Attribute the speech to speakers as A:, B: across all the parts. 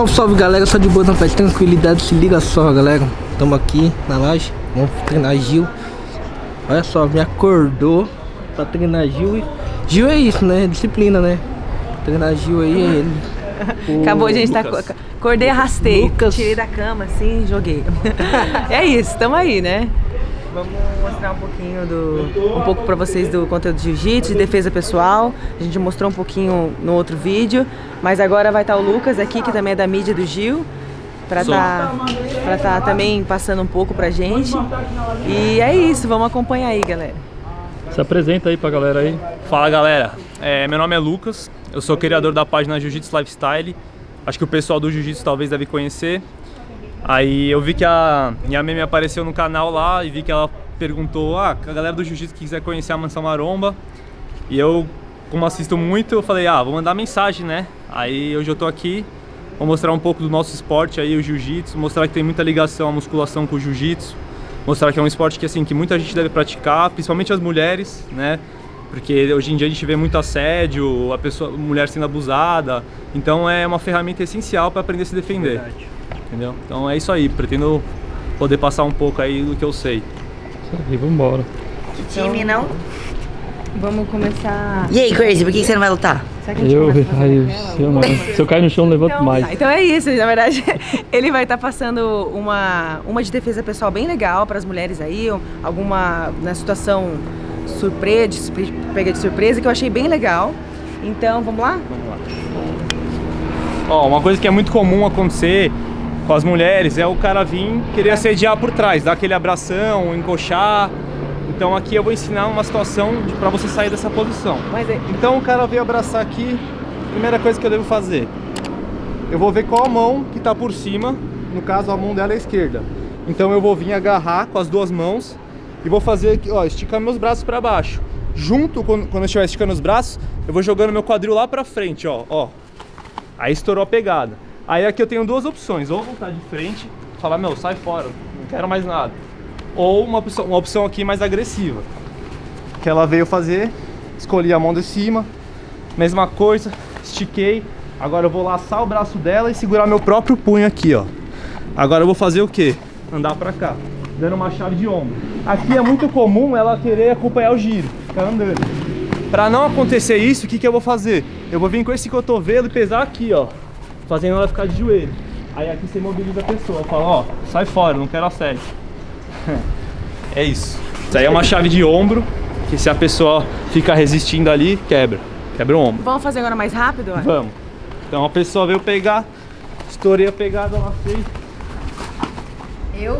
A: Salve, salve galera, só de boa, não faz tranquilidade, se liga só galera. Estamos aqui na laje, vamos treinar Gil. Olha só, me acordou pra treinar Gil. Gil é isso, né? Disciplina, né? Treinar Gil aí é ele.
B: Acabou, gente, tá, acordei, arrastei,
A: Lucas.
B: tirei da cama assim, joguei. É isso, tamo aí, né? Vamos mostrar um pouco pra vocês do conteúdo de jiu-jitsu, de defesa pessoal. A gente mostrou um pouquinho no outro vídeo, mas agora vai estar o Lucas aqui, que também é da mídia do Gil, pra tá também passando um pouco pra gente. E é isso, vamos acompanhar aí, galera.
C: Se apresenta aí pra galera aí.
D: Fala galera, meu nome é Lucas, eu sou criador da página Jiu-Jitsu Lifestyle. Acho que o pessoal do Jiu-Jitsu talvez deve conhecer. Aí eu vi que a minha meme apareceu no canal lá e vi que ela perguntou, a galera do Jiu-Jitsu que quiser conhecer a Mansão Maromba. E eu, como assisto muito, eu falei, vou mandar mensagem, né? Aí hoje eu tô aqui, vou mostrar um pouco do nosso esporte aí, o Jiu-Jitsu, mostrar que tem muita ligação a musculação com o Jiu-Jitsu, mostrar que é um esporte que, assim, que muita gente deve praticar, principalmente as mulheres, né? Porque hoje em dia a gente vê muito assédio, a mulher sendo abusada, então é uma ferramenta essencial para aprender a se defender. Verdade. Entendeu? Então é isso aí, pretendo poder passar um pouco aí do que eu sei.
C: Isso aí, vambora.
B: Que time, não? Vamos começar...
E: E aí, Crazy, por que você não vai lutar?
B: Será que a gente começa fazendo aquela?
C: Se eu cair no chão, eu levanto mais.
B: Então é isso, na verdade, ele vai estar passando uma de defesa pessoal bem legal para as mulheres aí, alguma na situação pega de surpresa, que eu achei bem legal. Então, vamos lá?
D: Vamos lá. Ó, uma coisa que é muito comum acontecer com as mulheres é o cara vir querer assediar por trás, dar aquele abração, encoxar. Então aqui eu vou ensinar uma situação para você sair dessa posição. Então o cara veio abraçar aqui, primeira coisa que eu devo fazer, eu vou ver qual a mão que tá por cima, no caso a mão dela é a esquerda. Então eu vou vir agarrar com as duas mãos e vou fazer aqui, ó, esticar meus braços para baixo. Junto, quando eu estiver esticando os braços, eu vou jogando meu quadril lá para frente, ó. Aí estourou a pegada. Aí aqui eu tenho duas opções, ou voltar de frente, falar, meu, sai fora, não quero mais nada. Ou uma opção aqui mais agressiva, que ela veio fazer, escolhi a mão de cima, mesma coisa, estiquei. Agora eu vou laçar o braço dela e segurar meu próprio punho aqui, ó. Agora eu vou fazer o quê? Andar pra cá, dando uma chave de ombro. Aqui é muito comum ela querer acompanhar o giro, ficar andando. Pra não acontecer isso, o que eu vou fazer? Eu vou vir com esse cotovelo e pesar aqui, ó, fazendo ela ficar de joelho. Aí aqui você mobiliza a pessoa, fala, ó, sai fora, não quero assédio. É isso. Isso aí é uma chave de ombro, que se a pessoa fica resistindo ali, quebra o ombro.
B: Vamos fazer agora mais rápido? Ó?
D: Vamos. Então a pessoa veio pegar, estourei a pegada, ela fez.
B: Eu?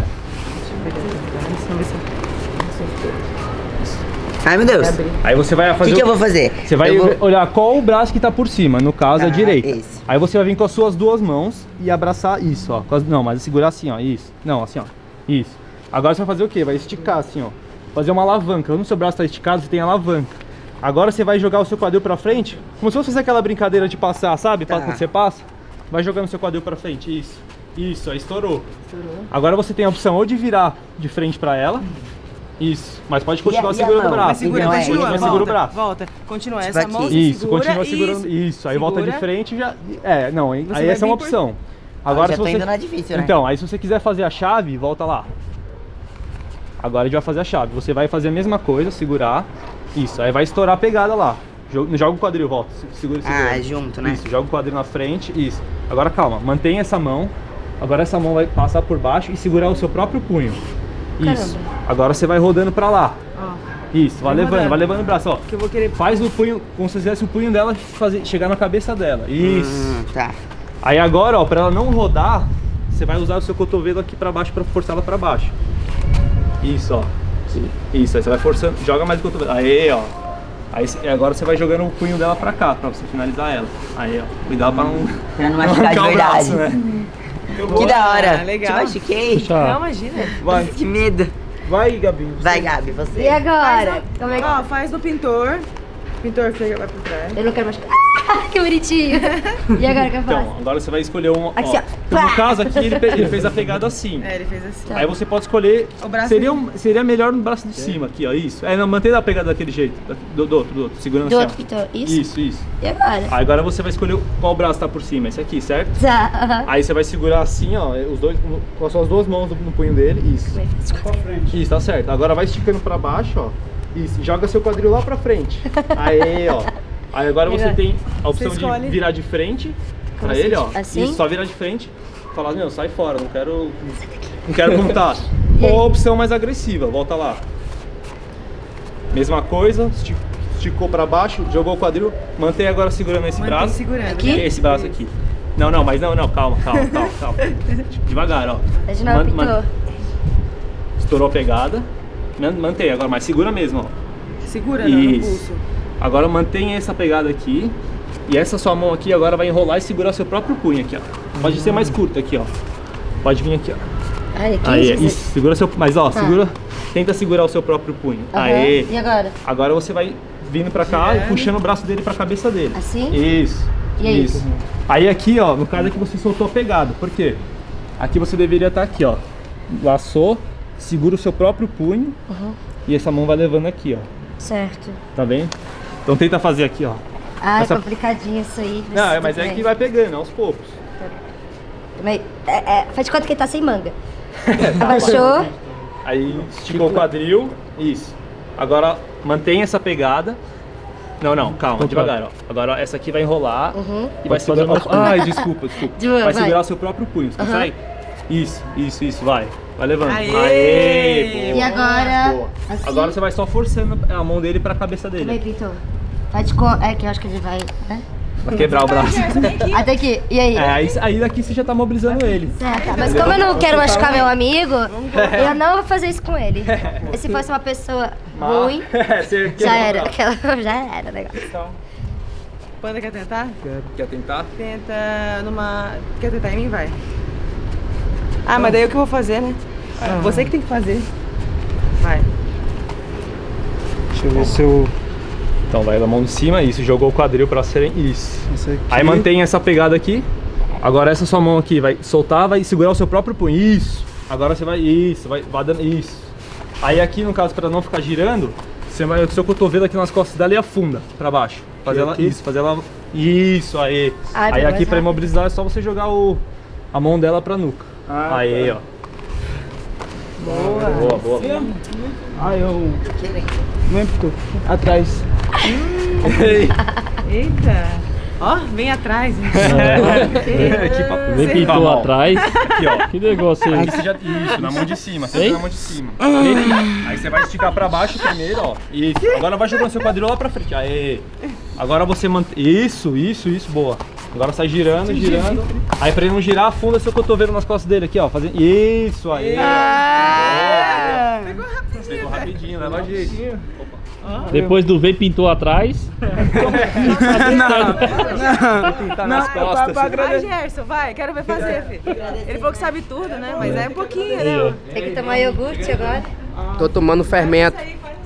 E: Ai, meu Deus.
D: Aí você vai fazer.
E: O que eu vou fazer?
D: Você vai olhar qual o braço que tá por cima, no caso a direita.
E: Esse.
D: Aí você vai vir com as suas duas mãos e abraçar isso, ó. Não, mas segurar assim, ó. Isso. Não, assim, ó. Isso. Agora você vai fazer o quê? Vai esticar assim, ó. Fazer uma alavanca. Quando o seu braço tá esticado, você tem alavanca. Agora você vai jogar o seu quadril pra frente, como se fosse fazer aquela brincadeira de passar, sabe? Quando você passa, vai jogando o seu quadril pra frente. Isso. Isso, aí estourou. Agora você tem a opção ou de virar de frente pra ela. Isso, mas pode continuar segurando o braço.
B: Segura
D: o braço.
B: Volta, continua
E: Tipo
B: essa
E: aqui.
B: mão,
D: Isso,
B: segura,
D: continua segurando. Isso, aí volta de frente e já. Não, aí
B: vai
D: essa é uma
B: bem
D: opção. Agora
E: já
D: se
E: tô
D: você.
E: indo na difícil, né?
D: Então, aí se você quiser fazer a chave, volta lá. Agora a gente vai fazer a chave. Você vai fazer a mesma coisa, segurar. Isso, aí vai estourar a pegada lá. Joga o quadril, volta. Segura.
E: Junto, né?
D: Isso, joga o quadril na frente. Isso. Agora calma, mantenha essa mão. Agora essa mão vai passar por baixo e segurar o seu próprio punho. Isso. Agora você vai rodando pra lá. Isso, vai levando o braço, ó.
B: Que eu vou querer...
D: Faz o punho, como se fizesse o punho dela chegar na cabeça dela. Isso.
E: Tá.
D: Aí agora, ó, pra ela não rodar, você vai usar o seu cotovelo aqui pra baixo pra forçar ela pra baixo. Isso, ó. Isso, aí você vai forçando, joga mais o cotovelo. Aí, ó. Aí agora você vai jogando o punho dela pra cá, pra você finalizar ela. Aí, ó. Cuidado pra não...
E: Pra não machucar de verdade.
D: Braço, né?
E: Que da hora.
B: Legal.
E: Te machuquei.
B: Não, imagina.
D: Vai.
E: Que medo.
D: Vai, Gabi.
E: Vai, Gabi, você.
F: E agora? Como é que...
B: Ó, faz no pintor. Pintor, vai por trás.
F: Eu não quero machucar. Que bonitinho. E agora o que eu faço?
D: Então, agora você vai escolher um.
F: Aqui, ó.
D: Então, no caso aqui, ele fez a pegada assim.
B: É, ele fez assim.
D: Aí você pode escolher.
B: O braço
D: Seria melhor no braço de cima aqui, ó. Isso. Não, mantém a pegada daquele jeito. Do outro. Segurando
F: Do
D: assim.
F: outro pintor. Isso?
D: Isso.
F: E agora?
D: Aí agora você vai escolher qual braço tá por cima. Esse aqui, certo?
F: Tá. Aham.
D: Aí você vai segurar assim, ó. Os dois, com as suas duas mãos no punho dele. Isso. Isso, tá certo. Agora vai esticando pra baixo, ó. Isso. Joga seu quadril lá pra frente. Aí, ó. Aí agora você tem a opção de virar de frente pra ele, ó.
F: Assim?
D: Isso, só virar de frente. Falar, meu, sai fora, não quero contar. Ou a opção mais agressiva, volta lá. Mesma coisa, esticou pra baixo, jogou o quadril, mantém agora segurando esse braço.
B: Segurando.
F: Aqui?
D: Esse braço aqui. Não, calma. Devagar, ó.
F: É de novo, pintor.
D: Estourou a pegada. Mantém agora, mas segura mesmo, ó.
B: Segura no pulso.
D: Agora mantenha essa pegada aqui. E essa sua mão aqui agora vai enrolar e segurar seu próprio punho aqui, ó. Pode ser mais curto aqui, ó. Pode vir aqui, ó.
F: Aí, aqui?
D: Aí, isso, segura seu... Mas, ó, tenta segurar o seu próprio punho. Aê.
F: E agora?
D: Agora você vai vindo pra cá e puxando o braço dele pra cabeça dele.
F: Assim?
D: Isso.
F: E aí?
D: Isso. Aí aqui, ó, no caso aqui você soltou a pegada. Por quê? Aqui você deveria estar aqui, ó. Laçou, segura o seu próprio punho e essa mão vai levando aqui, ó.
F: Certo.
D: Tá vendo? Então tenta fazer aqui, ó.
F: Ah, é complicadinho isso aí.
D: Não, mas é que vai pegando, aos poucos.
F: Faz de conta que ele tá sem manga. Abaixou.
D: Aí esticou o quadril. Isso. Agora mantém essa pegada. Não, calma, devagar, ó. Agora essa aqui vai enrolar e vai segurar. Ai, desculpa. Vai segurar o seu próprio punho, você consegue? Isso, vai. Vai levando. Aê!
F: E agora? Assim?
D: Agora você vai só forçando a mão dele pra cabeça dele.
F: Também, pintor. Faz de conta. É que eu acho que ele vai. Né?
D: Vai quebrar o braço.
F: Até aqui. E aí?
D: Aí daqui você já tá mobilizando ele.
F: Certo. Mas como eu não quero machucar meu amigo, eu não vou fazer isso com ele. E se fosse uma pessoa ruim, já era. Já era o negócio.
B: Panda, quer tentar?
D: Quer tentar?
B: Tenta numa... Quer tentar em mim? Vai. Ah, mas daí eu que vou fazer, né? Você que tem que fazer. Vai.
A: Deixa eu ver se eu...
D: Então vai da mão de cima, isso, jogou o quadril pra serem isso.
A: Aqui.
D: Aí mantém essa pegada aqui. Agora essa sua mão aqui vai soltar, vai segurar o seu próprio punho. Isso. Agora você vai, isso, vai dando, isso. Aí aqui, no caso, pra não ficar girando, você vai, o seu cotovelo aqui nas costas dela e afunda pra baixo. Fazer ela, isso, fazer ela, isso, aí. Aí aqui pra imobilizar é só você jogar a mão dela pra nuca. Aí, ó. Boa.
A: eu... Não é pintor. Atrás.
B: Eita! Ó, vem atrás.
C: Vem pintou atrás.
D: Aqui, ó.
C: Que negócio aí.
D: Isso, na mão de cima, sempre na mão de cima. Aí você vai esticar pra baixo primeiro, ó. Isso. Agora vai jogando seu quadril lá pra frente. Aê. Agora você mantém. Isso, boa. Agora sai girando. Aí pra ele não girar, afunda seu cotovelo nas costas dele aqui, ó. Fazendo. Isso, aí. Pegou rapidinho, leva jeito.
C: Depois do vem pintou atrás.
D: Tá nas costas.
B: Vai, Gerson, vai, quero ver fazer, filho. Ele falou que sabe tudo, né? Mas é um pouquinho, né?
F: Tem que tomar iogurte agora.
E: Tô tomando fermento.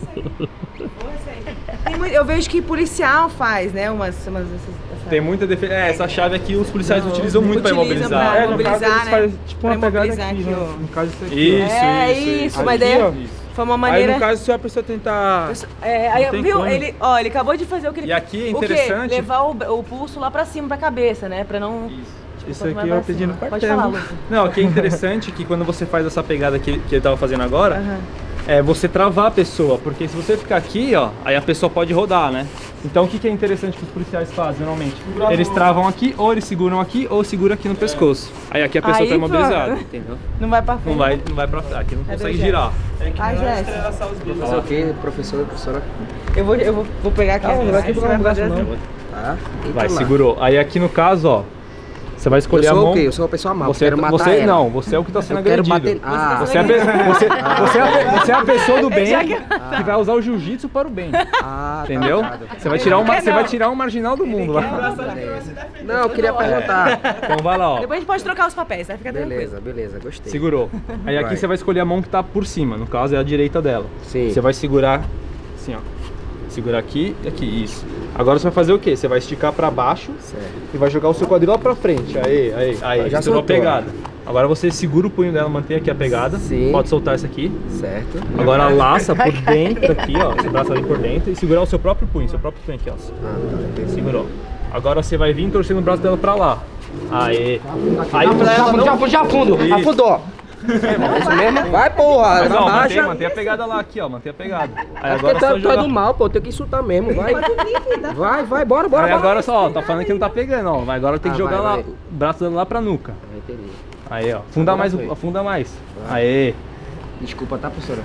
B: Eu vejo que policial faz, né?
D: Tem muita defesa. Essa chave aqui os policiais utilizam muito pra imobilizar.
B: Pra imobilizar, né?
A: Faz tipo uma
B: Pra
A: pegada
B: imobilizar
A: aqui,
B: aqui,
A: né?
B: ó.
A: No caso isso aqui.
B: Isso, mas
A: Aqui,
B: daí
A: ó.
B: foi uma maneira...
A: Aí no caso se a pessoa tentar...
B: aí,
A: tem
B: viu?
A: como.
B: Ele acabou de fazer o que ele...
D: E aqui é
B: O quê?
D: interessante...
B: Levar o pulso lá pra cima, pra cabeça, né? Pra não...
A: Isso aqui eu pedi no quartel.
B: Pode falar, Lúcio.
D: Não, o que é interessante é que quando você faz essa pegada que ele tava fazendo agora, é você travar a pessoa, porque se você ficar aqui, ó, aí a pessoa pode rodar, né? Então o que é interessante que os policiais fazem, normalmente? Eles travam aqui, ou eles seguram aqui, ou seguram aqui no pescoço. Aí aqui a pessoa tá imobilizada, entendeu?
B: Não vai pra frente.
D: Não vai pra frente, aqui não consegue girar.
B: Jéssica.
E: Fazer o quê, professora?
B: Eu vou pegar aqui.
A: Não vai quebrar um braço não.
E: Tá.
D: Vai, segurou. Aí aqui no caso, ó, você vai escolher a mão.
E: Eu sou o quê? Eu sou uma pessoa má,
D: Você,
E: quero matar
D: você
E: ela.
D: não, você é o que tá sendo
E: Eu quero
D: agredido.
E: bater...
D: Você é a pessoa do bem que vai usar o jiu-jitsu para o bem. Entendeu? Você vai tirar um marginal do mundo lá.
E: Não, eu queria perguntar.
D: Então vai lá, ó.
B: Depois a gente pode trocar os papéis, vai ficar tranquilo.
E: Beleza, gostei.
D: Segurou. Aí aqui você vai escolher a mão que tá por cima, no caso é a direita dela.
E: Sim.
D: Você vai segurar assim, ó. Segura aqui e aqui, isso. Agora você vai fazer o quê? Você vai esticar pra baixo e vai jogar o seu quadril lá pra frente. Aí, já segurou a pegada. Agora você segura o punho dela, mantém aqui a pegada.
E: Sim.
D: Pode soltar essa aqui.
E: Certo.
D: Agora laça por dentro aqui, ó. Esse braço ali por dentro e segurar o seu próprio punho aqui, ó. Segurou. Agora você vai vir torcendo o braço dela pra lá. Aí pra ela não...
E: Já fundo. Afundou. Isso mesmo? Vai, porra.
D: Mas, ó,
E: Abaixa.
D: mantém a pegada lá aqui, ó. Mantém a pegada. Aí
E: É
D: agora
E: porque
D: só
E: tá
D: jogar...
E: do mal, pô. Tem que insultar mesmo. Vai, bora.
D: Aí agora só, ó, tá falando que não tá pegando, ó. Mas agora tem que jogar lá, o braço dando lá pra nuca.
E: Entendi.
D: Aí, ó. Afunda mais. Aí.
E: Desculpa, tá, professora?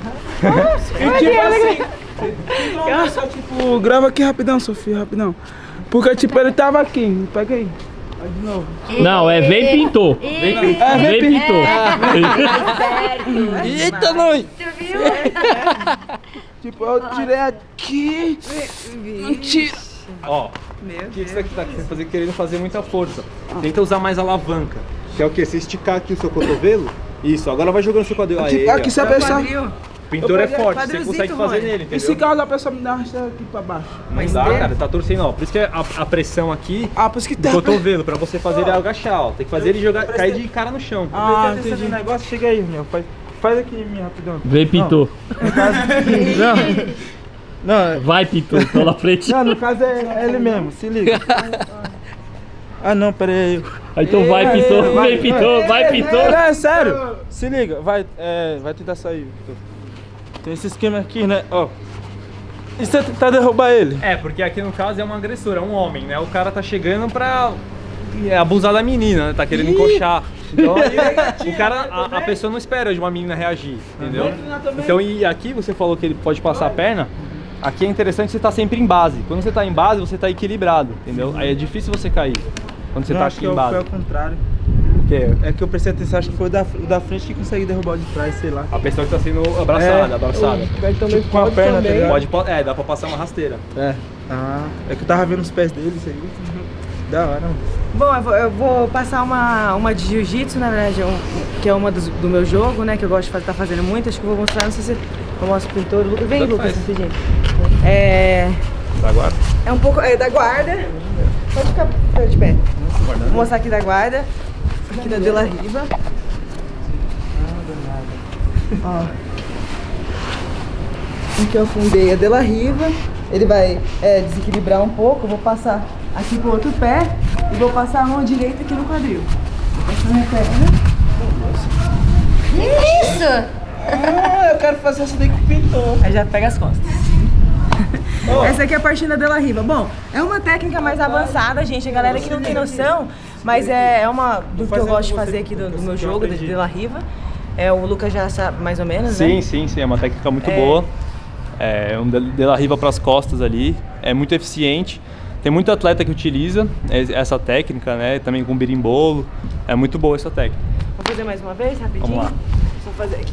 G: Só, tipo, grava aqui rapidão, Sofia, rapidão. Porque, tipo, ele tava aqui. Pega aí. Vai de novo.
C: Não, é vem pintou. Vem pintou.
G: Eita, nós!
F: Tu viu?
G: Tipo, eu tirei aqui. Mentira.
D: Ó. O que você tá querendo fazer muita força? Tenta usar mais alavanca. Que é o quê? Você esticar aqui o seu cotovelo. Isso, agora vai jogando o seu quadril. Aí,
G: Aqui se a pessoa...
D: o pintor é forte, você consegue fazer nele, entendeu?
G: E se caso a pessoa me dá uma rasteira aqui pra baixo?
D: Não dá, cara, tá torcendo, ó. Por isso que a pressão aqui
G: Ah, por isso que
D: do
G: tá...
D: cotovelo, pra você fazer ele agachar, ó. Tem que fazer ele jogar, cair de cara no chão.
G: Ah, entendi. Negócio, chega aí, meu. Faz aqui em mim, rapidão.
C: Vem pintou.
G: Não,
C: Vai pintou, tô na frente.
G: no caso é ele mesmo, se liga. Ah, não, pera aí.
C: Então vai pintou, vem pintou, vai pintou.
G: É sério, se liga, vai tentar sair. Tem esse esquema aqui, né, ó. E você tentar derrubar ele?
D: É, porque aqui no caso é um agressor, é um homem, né? O cara tá chegando pra abusar da menina, né? Tá querendo encoxar. Então aí, o cara, a pessoa não espera de uma menina reagir, entendeu? Então, e aqui você falou que ele pode passar a perna. Aqui é interessante você estar sempre em base. Quando você tá em base, você tá equilibrado, entendeu? Aí é difícil você cair quando você tá aqui em base.
G: Foi ao contrário.
D: O quê?
G: É que eu prestei atenção, acho que foi o da frente que consegue derrubar o de trás, sei lá.
D: A pessoa que tá sendo abraçada.
G: Tipo, com a perna, tá ligado?
D: Pode, dá pra passar uma rasteira.
G: Ah, é que eu tava vendo os pés dele, isso aí. Da hora, mano.
B: Bom, eu vou passar uma de jiu-jitsu, na verdade, que é uma do meu jogo, né? Que eu gosto de estar fazendo muito. Acho que eu vou mostrar, não sei se eu mostro pro pintor. Vem, Lucas, rapidinho.
D: Da guarda.
B: É um pouco da guarda. Pode ficar de pé. Vou mostrar aqui da guarda. Aqui da De La Riva. Ó. Aqui eu afundei a De La Riva. Ele vai desequilibrar um pouco. Eu vou passar aqui pro outro pé e vou passar a mão direita aqui no quadril. Vou passar minha perna.
F: Que isso?
G: Ah, eu quero fazer essa daí com o pintor.
B: Aí já pega as costas. Essa aqui é a partir da De La Riva. Bom, é uma técnica mais avançada, gente. A galera que não tem noção, mas é uma do que eu gosto de fazer aqui do meu jogo, da De La Riva. O Lucas já sabe mais ou menos, né?
D: Sim, é uma técnica muito boa. É um De La Riva pras costas ali. É muito eficiente. Tem muito atleta que utiliza essa técnica, né? Também com berimbolo. É muito boa essa técnica.
B: Vou fazer mais uma vez, rapidinho?
D: Vamos lá.
B: Só fazer aqui.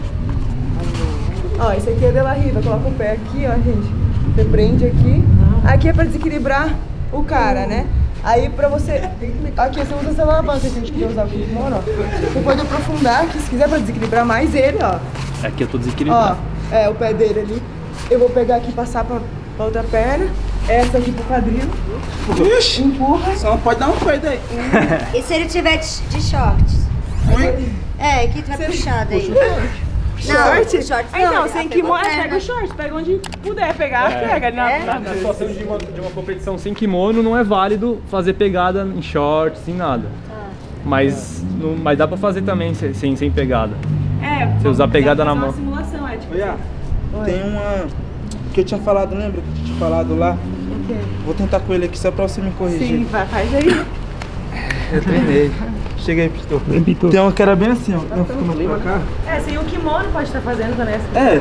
B: Ó, esse aqui é De La Riva. Coloca o pé aqui, ó, gente. Você prende aqui. Aqui é pra desequilibrar o cara, né? Aí pra você... Aqui você usa essa alavanca, gente, que eu usar o kimono, ó. Você pode aprofundar aqui, se quiser, pra desequilibrar mais ele, ó.
D: Aqui eu tô desequilibrado.
B: Ó, o pé dele ali. Eu vou pegar aqui e passar pra outra perna. Essa aqui pro quadril.
G: Ixi,
B: Empurra.
G: só pode dar um peito aí.
F: E se ele tiver de shorts? É, que tu vai puxado aí.
B: Short?
F: Short
B: Ah, então, sem kimono, pega o short, pega onde puder pegar, pega.
D: Na situação de uma competição sem kimono, não é válido fazer pegada em shorts, sem nada. Mas dá pra fazer também sem pegada. Você usar pegada na mão.
B: Uma simulação, tipo.
G: Olha, tem uma que eu tinha falado, lembra que eu tinha falado lá? Vou tentar com ele aqui só pra você me corrigir.
B: Sim, faz aí.
G: Eu treinei. Chega aí, pintor. Tem uma que era bem assim, ó. Eu fico pra cá.
B: Sem o kimono pode estar fazendo também.
G: É.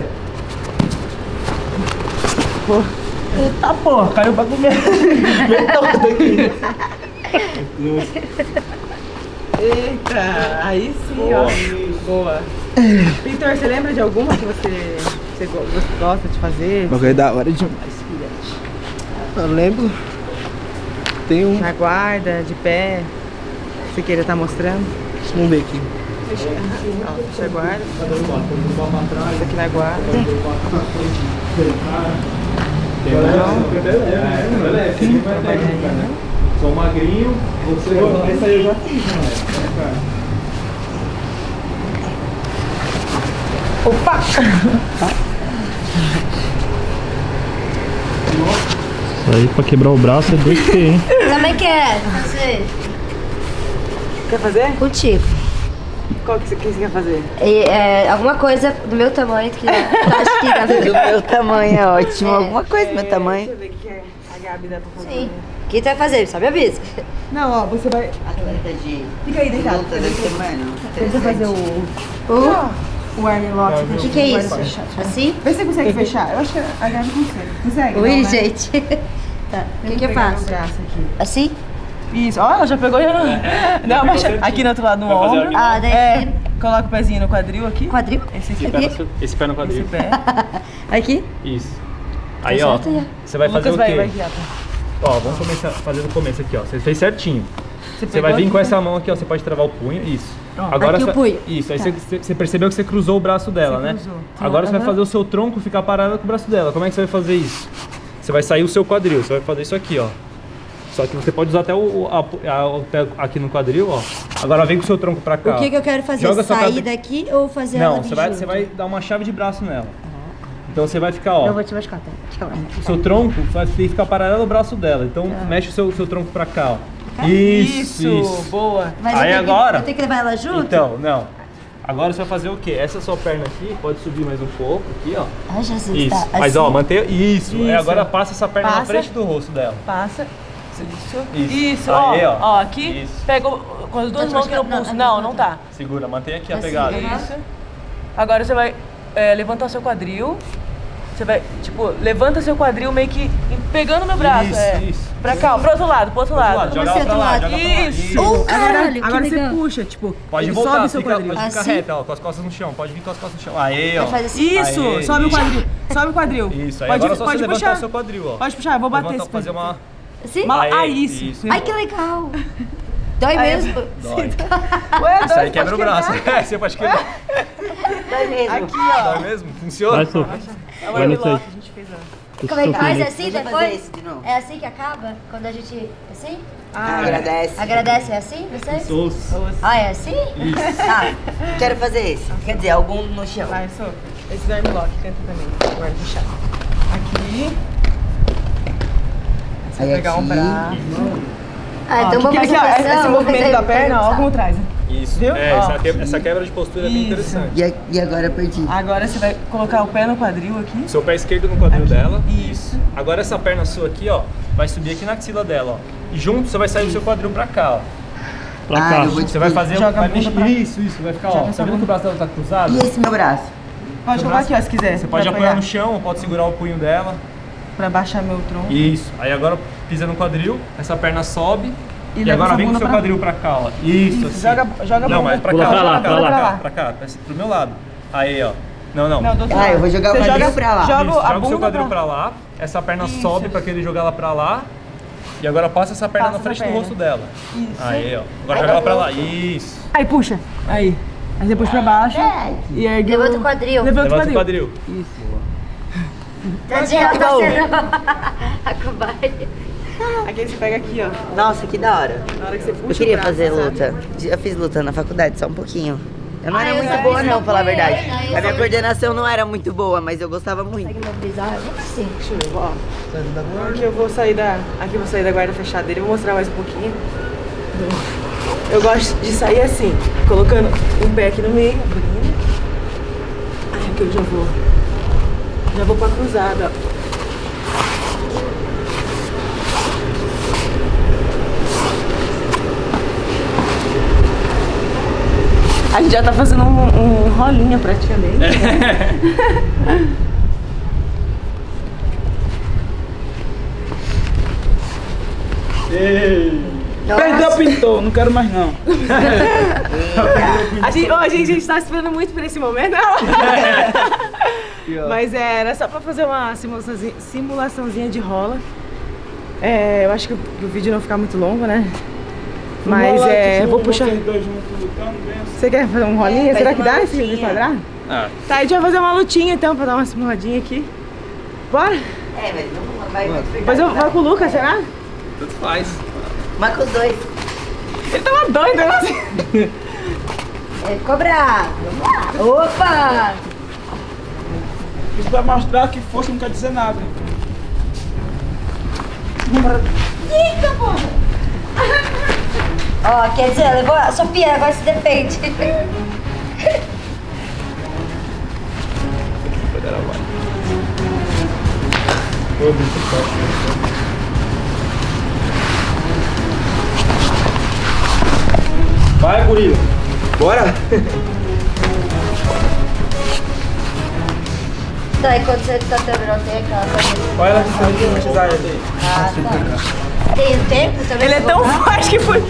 G: Pô. Eita porra, caiu o bagulho mesmo. Aqui.
B: Eita, aí sim, ó. Boa. Pintor, você lembra de alguma que você gosta de fazer?
G: Bagulho é da hora demais, filhote.
A: Eu lembro. Tem um.
B: Na guarda, de pé. Você queira estar mostrando?
A: Vamos ver aqui.
B: Fecha a guarda. Isso aqui na guarda.
D: Sou magrinho, você...
G: Esse aí eu já fiz, né?
B: Opa!
C: Isso aí pra quebrar o braço é 2T, hein?
F: Também quero fazer
B: Quer fazer?
F: contigo.
B: Qual que você quer fazer?
F: Alguma coisa do meu tamanho que eu acho que dá
H: Do meu tamanho é ótimo.
F: É.
H: Alguma coisa do meu
B: Deixa
H: tamanho.
B: eu ver o que a Gabi dá pra fazer.
F: Sim. O que tu vai fazer? Só me avisa.
B: Não, ó, você vai...
H: Atleta de
B: Fica aí deitado.
H: luta da semana.
B: Tenta fazer o armlock.
F: O que é isso? Assim?
B: Vê se você consegue fechar. Eu acho que a Gabi consegue. Consegue?
F: Ui,
B: não, né?
F: gente. Tá. O que eu faço?
B: O braço aqui.
F: Assim?
B: Isso. Ó, ela já pegou e... Não, abaixa aqui no outro lado do ombro.
F: Ah, daí
B: É, coloca o pezinho no quadril aqui.
F: quadril.
B: Esse aqui.
D: Esse pé no quadril.
B: Esse pé.
F: Aqui?
D: Isso. Aí, ó,
F: certo, já.
D: você vai
B: O
D: fazer
B: Lucas
D: o quê?
B: vai guiar.
D: Ó, vamos começar fazendo o começo aqui, ó. Você fez certinho. Você
B: pegou
D: vai vir
B: aqui,
D: com
B: né?
D: essa mão aqui, ó. Você pode travar o punho. Isso.
F: aqui o punho.
D: Isso. Aí você percebeu que você cruzou o braço dela, né?
B: cruzou.
D: Agora você vai fazer o seu tronco ficar parado com o braço dela. Como é que você vai fazer isso? Você vai sair o seu quadril. Você vai fazer isso aqui, ó. Só que você pode usar até o pé aqui no quadril, ó. Agora vem com o seu tronco pra cá.
F: O que eu quero fazer?
D: Joga sua
F: Sair
D: cabe-
F: daqui ou fazer ela
D: Não,
F: vir
D: você
F: junto?
D: vai dar uma chave de braço nela. Então você vai ficar, ó.
F: Eu vou te machucar, tá? Deixa eu ver.
D: O seu tronco vai ter que ficar paralelo ao braço dela. Então mexe o seu tronco pra cá, ó. Isso.
B: Boa.
F: Mas
D: Aí
F: eu tenho
D: agora-
F: eu tenho que levar ela junto?
D: Então, não. Agora você vai fazer o quê? Essa sua perna aqui pode subir mais um pouco, aqui, ó.
F: Ai, Jesus,
D: Isso.
F: tá.
D: Mas
F: assim.
D: ó, mantenha. Isso. Aí
B: Isso.
D: agora passa essa perna na
B: Passa.
D: frente do rosto dela.
B: Passa.
D: Isso.
B: Isso,
D: Aí,
B: ó.
D: ó.
B: Ó, aqui.
D: Isso.
B: Pega com as duas
F: Tá te
B: mãos aqui no
F: machucando?
B: pulso.
F: Não,
B: Não, não tá.
D: Segura, mantenha aqui a
F: Assim,
D: pegada.
F: aham.
B: Isso. Agora você vai levantar o seu quadril. Você vai, tipo, levanta seu quadril meio que pegando meu braço.
D: Isso.
B: Pra cá, ó, pro outro lado, pro outro lado.
D: Joga
F: Você
D: ela pra lá,
F: outro
D: joga
F: lado.
D: pra lá.
B: Isso.
F: Caralho, que
B: Agora você
F: legal.
B: puxa, tipo,
D: Pode
B: ele
D: voltar,
B: sobe seu
D: fica,
B: quadril.
D: pode ficar
F: Assim?
D: reta, ó, com as costas no chão. Pode vir com as costas no chão. Aí, ó.
F: Vai fazer assim.
B: Isso,
D: Aê,
B: sobe o
D: isso.
B: quadril. Sobe o quadril.
D: Isso, aí
B: Pode,
D: agora é só você
B: pode
D: levantar
B: puxar.
D: o seu quadril, ó.
B: Pode puxar, eu vou bater
D: Levanta,
B: esse
D: fazer uma...
F: Assim?
B: Isso.
F: Ai, que legal. Dói
B: Aí-
F: mesmo?
D: Dói.
B: Ué,
D: Isso aí quebra o braço. É, você pode quebrar.
H: Vai mesmo.
B: Aqui, ó.
D: Dói mesmo? Funciona?
C: Vai, Sophie.
B: É o
C: Vai nisso aí.
B: armlock, a gente fez a...
F: Como é que faz assim
H: Deixa eu fazer
F: depois?
H: esse de novo.
F: É assim que acaba? Quando a gente... Assim?
H: Agradece.
F: Agradece é assim, vocês?
C: Sos.
F: Ah, é assim? Isso. Tá.
H: Quero fazer esse. Quer dizer, algum no chão.
B: Vai, Sophie. Esse do armlock, tenta também. Guarda fechado. Aqui. Você vai
H: Aí
B: pegar um
H: aqui.
B: braço.
F: Ah, então vamos
B: aqui,
F: prestar
B: ó,
F: atenção.
B: esse movimento da perna, ó, como traz.
D: Isso.
B: Viu?
D: É,
B: Ó.
D: essa quebra de postura é bem
B: Isso.
D: interessante.
H: E agora perdi.
B: Agora você vai colocar o pé no quadril aqui.
D: Seu pé esquerdo no quadril dela.
B: Isso.
D: Agora essa perna sua aqui, ó, vai subir aqui na axila dela, ó. E junto você vai sair do seu quadril pra cá, ó.
C: Pra cá.
H: eu vou
D: Você vai fazer...
B: Joga
D: vai
B: a bunda
D: mexer.
B: pra-
D: Isso, vai ficar, ó. Tá vendo que o braço dela tá cruzado?
H: E esse meu braço?
B: Pode colocar aqui, ó, se quiser.
D: Você pode
B: pra
D: apoiar
B: pegar,
D: no chão, ou pode segurar o punho dela.
B: Pra baixar meu tronco.
D: Isso. Aí agora pisa no quadril, essa perna sobe. E,
B: leva
D: agora
B: essa
D: vem com o
B: bunda
D: seu
B: pra-
D: quadril pra cá, ó. Isso, assim.
B: Joga a
D: Não,
B: bunda.
D: mas pra
C: Pula
D: cá,
C: pra lá,
D: pra
C: pra
D: cá,
B: lá.
D: pra cá, pro meu lado. Aí, ó. Não.
B: Não, do outro
H: Ah,
B: lado.
H: eu vou jogar o
B: Você
H: quadril
B: joga,
H: pra lá.
B: Joga
D: Isso,
B: a
D: joga o seu
B: bunda
D: quadril pra lá, essa perna
B: Isso.
D: sobe pra querer jogar ela pra lá. E agora passa essa perna
B: Passa
D: na frente
B: essa
D: do
B: perna.
D: rosto dela.
B: Isso.
D: Aí, ó. Agora joga ela pra lá. Isso.
B: Aí, puxa. Aí. Aí você puxa pra baixo. E ergue
F: Levanta o quadril.
B: Levanta o
D: Levanta o
B: quadril.
D: quadril.
F: Tadinha, tá sendo a cobaia.
B: Aqui você pega aqui, ó.
H: Nossa, que da hora.
B: Na hora que você puxa
H: Eu queria
B: o braço,
H: fazer
B: sabe?
H: luta. Eu fiz luta na faculdade, só um pouquinho. Eu não era
F: eu
H: muito
F: já
H: boa
F: fiz
H: não, falar a verdade.
F: capoeira,
H: A minha coordenação não era muito boa, mas eu gostava muito.
F: Consegue mobilizar? Assim.
B: Deixa eu ver, ó. Aqui eu vou sair da. Aqui eu vou sair da guarda fechada dele, vou mostrar mais um pouquinho. Eu gosto de sair assim, colocando um pé aqui no meio, abrindo. Aí aqui eu já vou. Já vou pra cruzada, ó. A gente já tá fazendo um rolinha praticamente.
G: Perdeu, pintou, não quero mais não.
B: A gente tá esperando muito por esse momento. Mas era só pra fazer uma simulaçãozinha de rola. Eu acho que o vídeo não ficar muito longo, né? Mas eu vou puxar. Você quer fazer um rolinha? Será que dá esse quadrado?
D: Ah.
B: Tá, a gente vai fazer uma lutinha então, pra dar uma simuladinha aqui. Bora?
H: É, mas não uma
B: Depois eu vou com o Lucas, será?
D: Tanto faz.
H: Marca os dois.
B: Ele tava doido, né?
F: É cobrar. Opa!
G: Isso vai mostrar que força não quer dizer nada.
F: Eita, porra! Ó, quer dizer, levou a Sofia, agora se defende.
G: Vai, gorila. Bora.
F: Tá, e quando você tá terminando, tem aquela coisa.
G: Olha ela que tem que monetizar ele.
F: Ah, tá. Tem o tempo também?
B: Ele é tão forte que foi.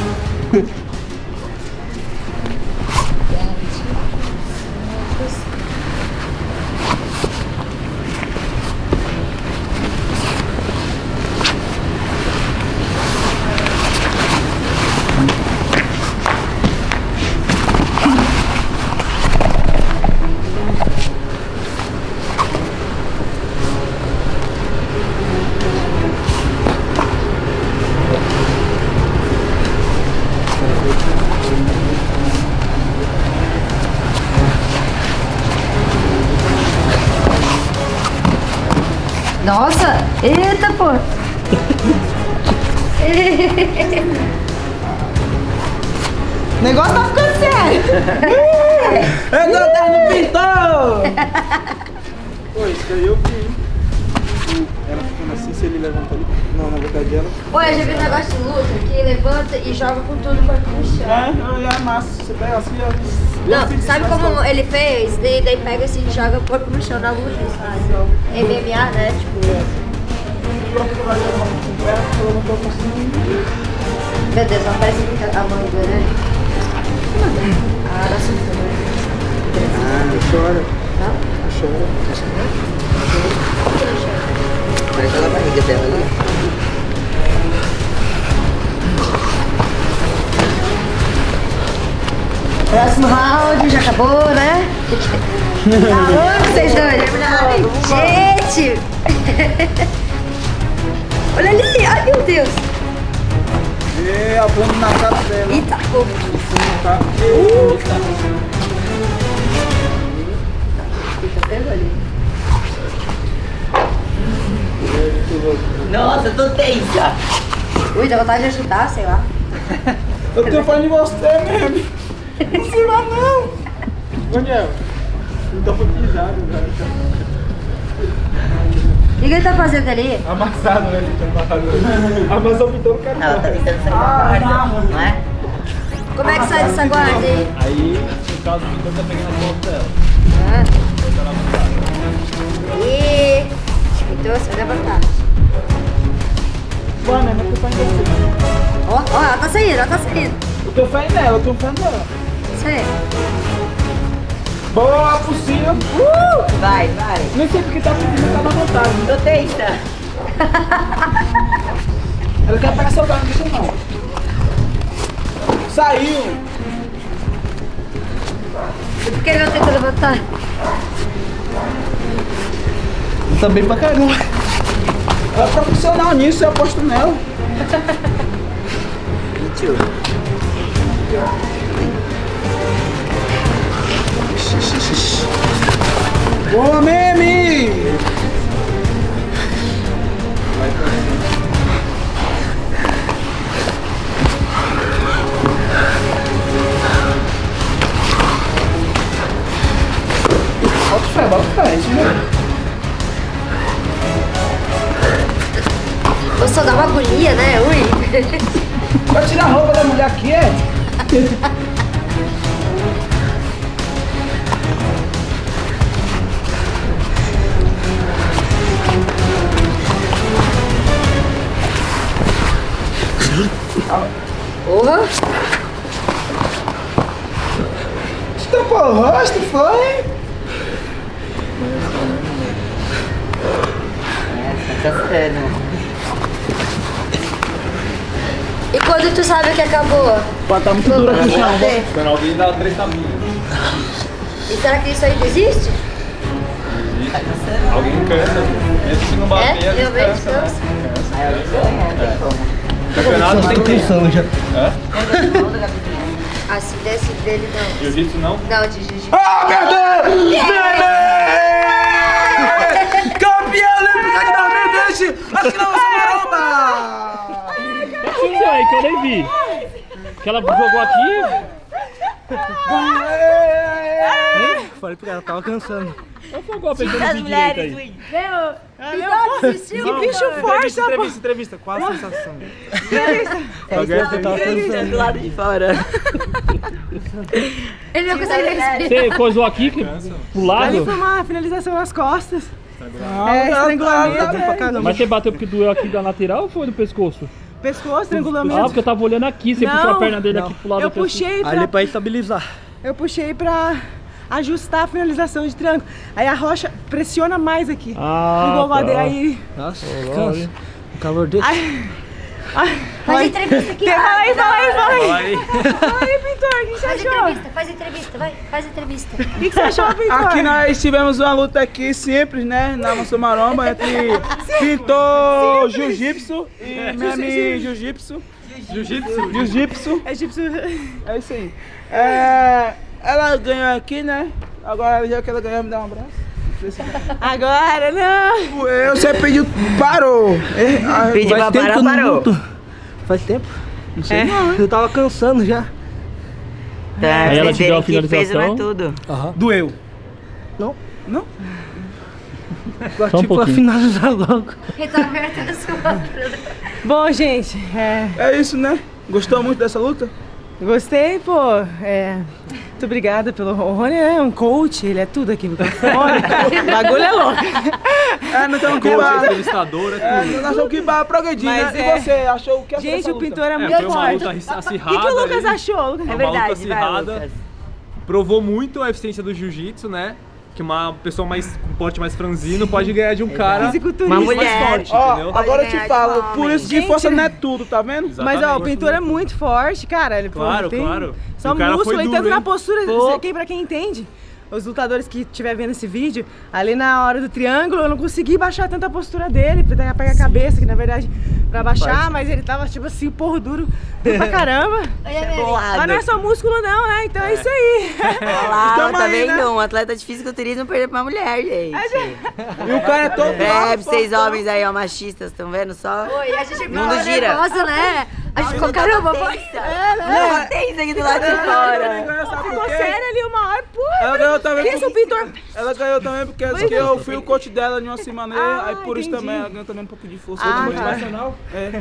F: Nossa! Eita, pô!
B: O negócio tá ficando sério.
G: É, não, tá no pintor! Pô, isso daí eu vi. Ela ficando assim, se ele levanta ali. Não, na verdade ela.
F: Pô, eu já vi um negócio de luta que levanta e joga com tudo no chão.
G: É massa. Você pega assim, ó.
F: Não, sabe como ele fez? Daí pega assim e joga o corpo no chão na luta, eles fazem. MMA, né? Tipo. Meu Deus, não parece muito a manga, né? Ah, nossa,
E: Não chora.
F: não?
E: Não chora. Vai pela barriga dela ali.
F: Próximo round, já acabou, né? Aonde vocês dois? Gente! Olha ali! Ai, meu Deus!
G: E a bomba na cara dela.
F: Eita, pô!
G: Tá.
F: Pegou ali.
H: Nossa, eu tô tensa.
F: Ui, dá vontade de ajudar, sei lá.
G: Eu tô falando de você mesmo. Não sei lá não. Daniel, não tô pisado, velho.
F: O que ele tá fazendo ali?
G: Amassado, né? Ele tá fazendo. Amassou o pintor, não quero.
H: Ela tá tentando sair da guarda, não é?
F: Como é que sai dessa guarda aí?
D: Aí, no caso, o pintor tá pegando as fotos dela.
F: E... Então você vai levantar.
G: Boa, né? Mas eu tô fazendo assim.
F: Ó, ela tá saindo, ela tá saindo.
G: Eu tô fazendo nela, eu tô fazendo nela.
F: Isso aí.
G: Boa, por cima.
H: Vai, vai.
G: Nem sei porque tá pedindo, tá na vontade.
H: Tô tensa.
G: Ela quer pegar seu carro, não deixa não. Saiu.
F: E por que ele não tenta levantar?
G: Tá bem pra caramba. Ela é profissional nisso, eu aposto nela. Boa, meme! Bota fé, isso mesmo.
F: Só dá uma agonia, né? Ui.
G: Vai tirar a roupa da mulher aqui, é?
F: Porra.
G: Estampou o rosto, foi?
H: Tá sério.
F: E quando tu sabe que acabou?
G: Pô, tá muito duro aqui o chão.
D: Quando alguém dá 3 taminhas.
F: E será que isso ainda existe?
D: Alguém cansa. Mesmo se não bater,
F: Eu vejo todos.
D: campeonato
A: Tô pensando já.
F: Assim, desse dele não.
D: Jiu-jitsu não?
F: Não, de jiu-jitsu.
G: Ah, meu Deus! Campeão olímpica de 2020! Acho que não, Maromba!
C: O que aconteceu aí que eu nem vi? Que ela jogou aqui?
A: Falei pro cara, tava cansando.
C: Qual foi o golpe que eu não vi direito aí?
B: Que bicho forte,
G: Entrevista, qual a sensação?
H: Do lado de fora.
F: Ele não consegue nem respirar.
C: Você coisou aqui pro
B: Ali
C: lado?
B: foi uma finalização nas costas.
A: Estrangulamento.
C: Mas você bateu porque doeu aqui da lateral ou foi no pescoço?
B: Pescoço,
C: Ah,
B: estrangulamento.
C: porque eu tava olhando aqui, você
B: Não,
C: puxou a perna dele aqui pro lado
B: Eu
C: do pescoço.
B: puxei
A: Ali pra estabilizar.
B: ajustar a finalização de triângulo. Aí a rocha pressiona mais aqui.
C: Ah,
B: No gol
C: tá.
B: aí.
A: Nossa, cansa. O calor dele.
F: Faz entrevista aqui.
B: Fala aí.
D: Fala aí.
B: Fala aí, pintor, o que você
F: Faz
B: achou?
F: entrevista, faz entrevista, vai. Faz entrevista.
B: O que você achou, pintor?
G: Aqui nós tivemos uma luta aqui simples, né? Na Mansão Maromba entre pintor jiu-jitsu e meme jiu-jitsu. Jiu-jitsu.
B: É egípcio.
G: É isso aí. Ela ganhou aqui, né? Agora já que ela ganhou, me dá um abraço.
B: Agora não.
G: Eu sempre pedi, parou.
H: Pedi pra
A: tempo que
H: parar,
A: eu não
H: parou.
A: luto. Faz tempo? Não sei não. Eu tava cansando já.
H: Tá,
C: Aí ela
H: vocês
C: te deu a
H: verem que peso não é
C: finalização.
H: tudo.
G: Doeu.
A: Não?
G: Não?
A: Agora,
C: Só um
A: tipo, pra
C: pouquinho.
A: finalizar logo.
F: Ele tá apertando a sua.
B: Bom, gente,
G: É isso, né? Gostou muito dessa luta?
B: gostei, pô. Muito obrigada pelo... O Rony é um coach, ele é tudo aqui no microfone. O bagulho é louco.
G: Não estamos aqui
D: Coach,
G: pra...
D: entrevistador, é tudo.
G: Nós estamos aqui pra progredir,
B: Mas
G: né? E você achou o que achou
B: Gente,
G: dessa
B: o
G: luta?
B: pintor é muito
D: Foi uma
B: forte.
D: luta
B: O
D: acirrada.
B: que o Lucas
D: ali.
B: achou?
H: É
D: Uma luta
H: verdade, vai,
D: acirrada.
H: Lucas.
D: Provou muito a eficiência do jiu-jitsu, né? Que uma pessoa mais com porte mais franzino pode ganhar de um cara
B: Fisiculturista.
H: Uma
D: mais
H: mulher.
D: forte,
G: Ó,
D: entendeu?
G: agora eu
H: ganhar
G: te
H: de
G: falo,
H: homem.
G: por isso que
B: Gente,
G: força não é tudo, tá vendo?
B: Mas ó, o
D: Exatamente.
B: pintor é muito forte, cara. Ele pô,
D: Claro,
B: tem
D: claro.
B: só
D: E o cara
B: músculo
D: foi
B: e
D: duro,
B: tanto na
D: hein?
B: postura.
H: Pô.
B: Pra quem entende, os lutadores que estiver vendo esse vídeo, ali na hora do triângulo, eu não consegui baixar tanto a postura dele, pra tentar pegar a cabeça, que na verdade, pra baixar, mas ele tava tipo assim, porra, duro pra caramba. Mas não é só músculo não, né? Então é isso aí.
H: Olha lá,
G: Tamo
H: tá
G: aí,
H: vendo?
G: né?
H: Um atleta de fisiculturismo perdeu pra uma mulher, gente.
G: E o cara é todo
H: É, vocês homens aí, ó, machistas, estão vendo só?
F: Oi, a gente ficou
H: Mundo gira.
F: nervosa, né? A gente ficou, caramba, vai.
H: Não, tem isso aqui do lado de fora.
B: Ficou sério ali uma hora, porra.
G: Ela ganhou também
B: Isso, o pintor.
G: Ela ganhou também porque acho que eu fui o coach dela de uma semana, aí por isso
B: entendi.
G: também ela ganhou também um pouco de força.
B: Ah,
G: motivacional.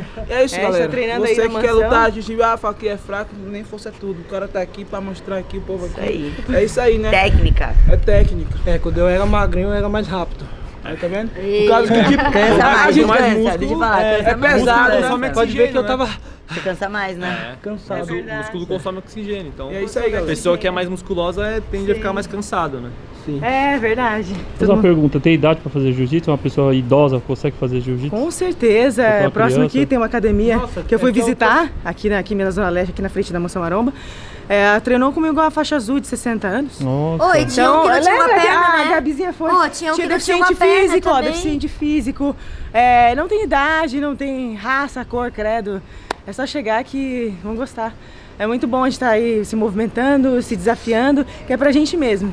G: É isso,
B: É,
G: galera.
B: está treinando aí
G: Você
B: na
G: que quer
B: mansão.
G: lutar, fala que é fraco, nem força é tudo. O cara tá aqui pra mostrar aqui o povo aqui.
H: aí.
G: É isso aí, né?
H: Técnica.
G: É técnica.
A: Quando eu era magrinho, eu era mais rápido.
G: Aí, tá vendo? Por causa que tipo,
H: Cansa
G: a
H: mais,
G: gente
H: cansa,
D: músculo,
H: deixa eu falar.
G: é
H: Cansa mais.
G: pesado, né?
D: consome
A: Pode ver que eu
D: oxigênio,
A: tava
H: Você cansa mais, né?
A: cansado.
D: O músculo consome oxigênio, então
G: E é isso aí,
D: a
G: galera.
D: pessoa que é mais musculosa tende a ficar mais cansado, né?
B: É verdade.
C: Fazer uma pergunta, tem idade pra fazer jiu-jitsu? Uma pessoa idosa consegue fazer jiu-jitsu?
B: Com certeza.
C: Pra uma
B: Próximo
C: criança.
B: aqui tem uma academia
A: Nossa,
B: que eu fui
A: então
B: visitar, aqui na Zona Leste, aqui na frente da Mansão Maromba. Ela treinou comigo a faixa azul de 60 anos.
C: Nossa.
F: Oi, tinha um que não tinha uma
B: lembra que
F: perna,
B: a
F: né?
B: Gabizinha foi?
F: Pô, tinha um que não tinha uma
B: deficiente
F: perna
B: físico, ó,
F: também.
B: deficiente físico. Não tem idade, não tem raça, cor, credo. É só chegar que vão gostar. É muito bom a gente estar aí se movimentando, se desafiando, que é pra gente mesmo.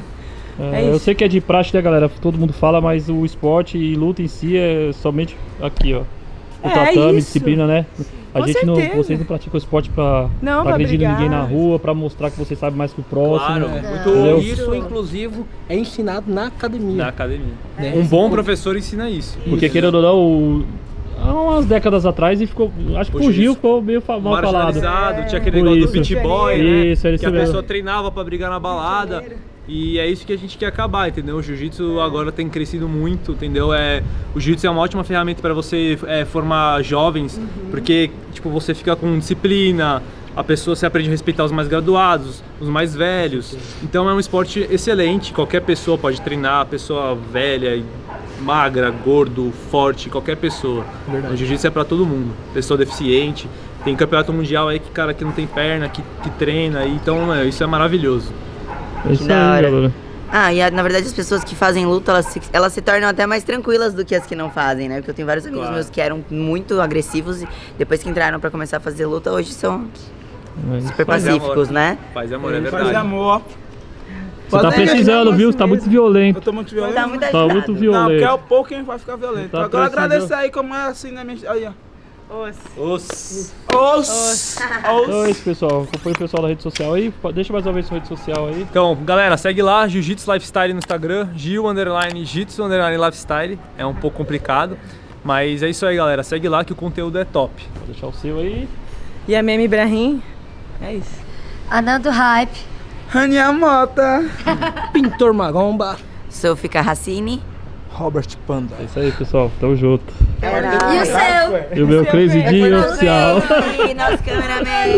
B: É
C: Eu
B: isso.
C: sei que é de praxe, né, galera? Todo mundo fala, mas o esporte e luta em si é somente aqui, ó. O
B: É
C: tatame,
B: isso.
C: disciplina, né? A
B: Com
C: gente não,
B: certeza.
C: vocês não praticam esporte pra
B: Pra
C: agredir
B: brigar.
C: ninguém na rua, pra mostrar que você sabe mais que o próximo.
D: Claro,
C: Entendeu?
A: Isso, inclusive, é ensinado na academia.
D: na academia. Um bom professor ensina isso.
C: Porque querendo ou não, há umas décadas atrás e ficou. Acho que
D: Hoje
C: fugiu,
D: isso.
C: ficou meio mal falado.
D: Marginalizado, tinha aquele
C: Por
D: negócio do
C: isso.
D: beat boy, né?
C: Isso, era
D: que
C: isso
D: a
C: mesmo.
D: pessoa treinava pra brigar na balada. E é isso que a gente quer acabar, entendeu? O jiu-jitsu agora tem crescido muito, entendeu? O jiu-jitsu é uma ótima ferramenta para você formar jovens, porque tipo, você fica com disciplina, a pessoa se aprende a respeitar os mais graduados, os mais velhos. Então é um esporte excelente, qualquer pessoa pode treinar, pessoa velha, magra, gordo, forte, qualquer pessoa. O jiu-jitsu é para todo mundo, pessoa deficiente. Tem campeonato mundial aí que cara que não tem perna, que treina, então isso é maravilhoso.
C: É isso
H: Que da
C: aí,
H: hora.
C: galera.
H: Ah, e na verdade as pessoas que fazem luta, elas se tornam até mais tranquilas do que as que não fazem, né? Porque eu tenho vários amigos meus que eram muito agressivos e depois que entraram pra começar a fazer luta, hoje são super pacíficos, né?
D: Paz e amor, é verdade.
G: Paz e amor.
C: Você tá precisando, viu? Você tá muito violento.
G: Eu tô muito violento.
H: Tá muito
C: Tá
H: agitado.
C: muito
G: Não,
C: violento.
G: porque é o pouco quem vai ficar violento.
C: Tá
G: Agora
C: precisando.
G: agradecer aí como é assim, né, minha... Aí, ó.
D: Os.
C: Então é isso, pessoal. Acompanha o pessoal da rede social aí. Deixa mais uma vez sua rede social aí.
D: Então, galera, segue lá, Jiu-Jitsu Lifestyle no Instagram, Gil_Jitsu_Lifestyle. É um pouco complicado, mas é isso aí, galera. Segue lá que o conteúdo é top.
C: Vou deixar o seu aí.
B: E a Meme Ibrahim. É isso.
F: Anando Hype.
G: Rania Mota.
A: Pintor Magomba.
H: Sofia Carracini.
G: Robert Panda.
C: É isso aí, pessoal. Tamo junto.
F: E o seu?
C: E o meu Crazy D oficial.
H: Nosso cameraman.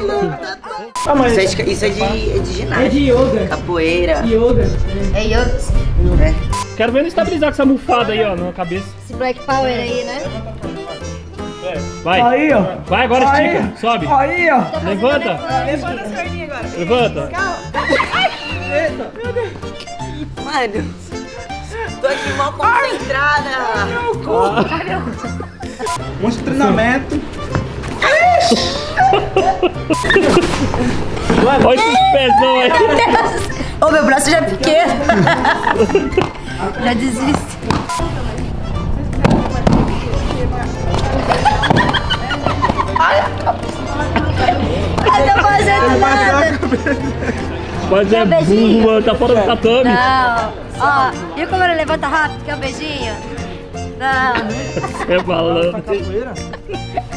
H: Isso é de ginástica.
A: É de yoga.
H: Capoeira.
A: Yoga.
F: É yoga.
C: Quero ver ele estabilizar com essa mufada aí, ó, na cabeça.
F: Esse Black Power aí, né?
C: Vai.
G: Aí, ó.
C: Vai, agora estica. Sobe.
G: Aí, ó.
C: Levanta.
B: Levanta as perninhas agora.
C: Levanta.
H: Mano, tô aqui mal concentrada.
G: Muito treinamento.
C: Olha esses pezão aí.
F: Ô, meu braço já é pequeno. Já desisto. Eu tô fazendo nada.
C: Mas é burro, mano. Tá fora do tatame.
F: Não. Ó, viu como ele levanta rápido? Quer um beijinho? Não.
C: É malandro.
G: Capoeira.